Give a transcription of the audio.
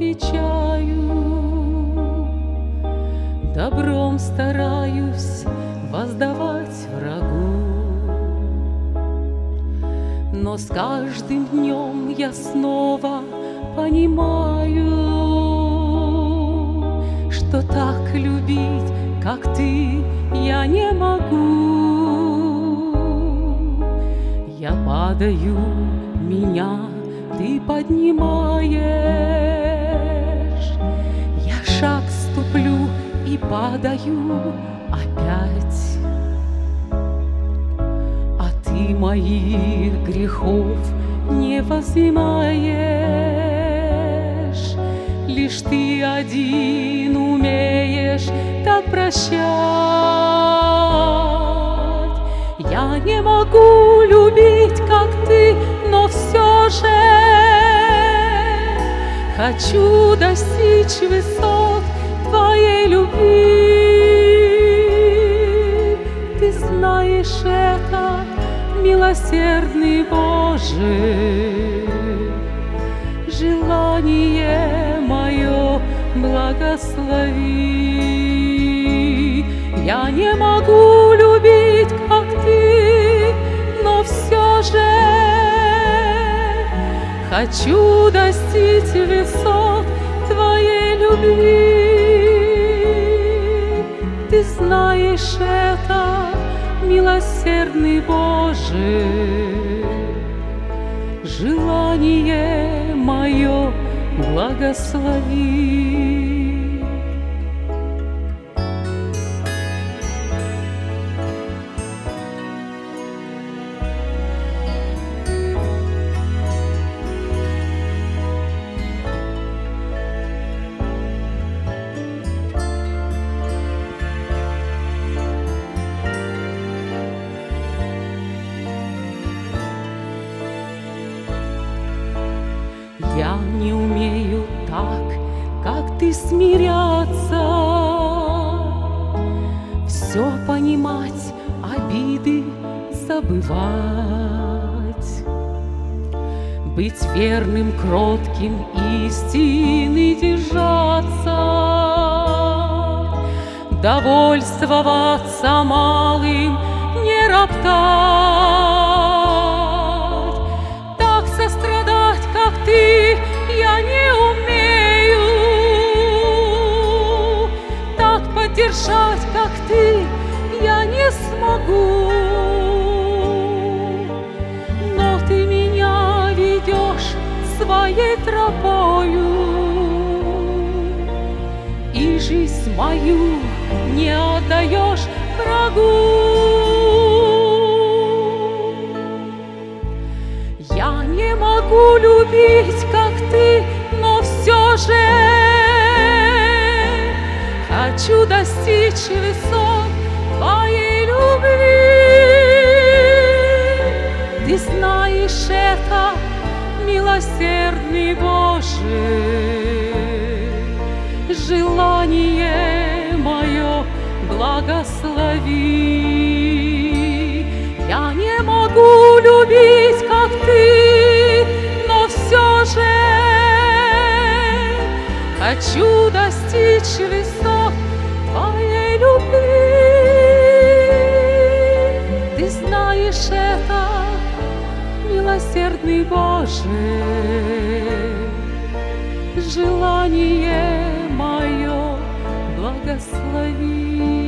величаю, добром стараюсь воздавать врагу. Но с каждым днем я снова понимаю, что так любить, как ты, я не могу. Я падаю, меня ты поднимаешь, я шаг ступлю и падаю опять. А ты моих грехов не возымаешь, лишь ты один умеешь так прощать. Я не могу любить, как ты, но все же хочу достичь высот твоей любви. Ты знаешь это, милосердный Боже, желание мое благослови. Я не могу любить, как ты, но все же хочу достичь высот твоей любви. Ты знаешь это, милосердный Боже, желание мое благослови. Я не умею так, как ты, смиряться, все понимать, обиды забывать, быть верным, кротким, истины держаться, довольствоваться малым, не роптать, так сострадать, как ты, я не умею, так поддержать, как ты, я не смогу. Но ты меня ведешь своей тропою, и жизнь мою не отдаешь врагу. Я не могу любить, как ты, но все же хочу достичь высот твоей любви. Ты знаешь это, милосердный Боже, желание мое благослови. Я не могу любить, как ты, но все же хочу достичь высот твоей любви. Ты знаешь это, милосердный Боже, желание мое благослови.